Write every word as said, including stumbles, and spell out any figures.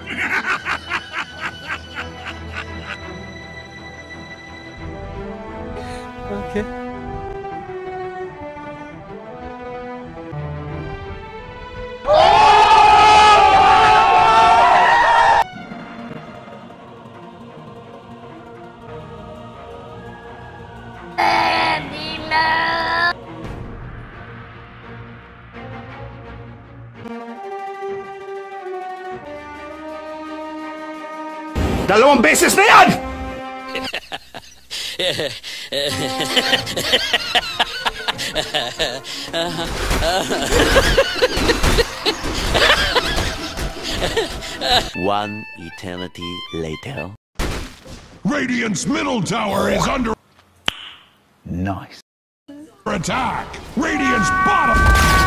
Okay. Dalawang beses na yan! One eternity later. Radiant's middle tower is under Nice. attack. Radiant's bottom...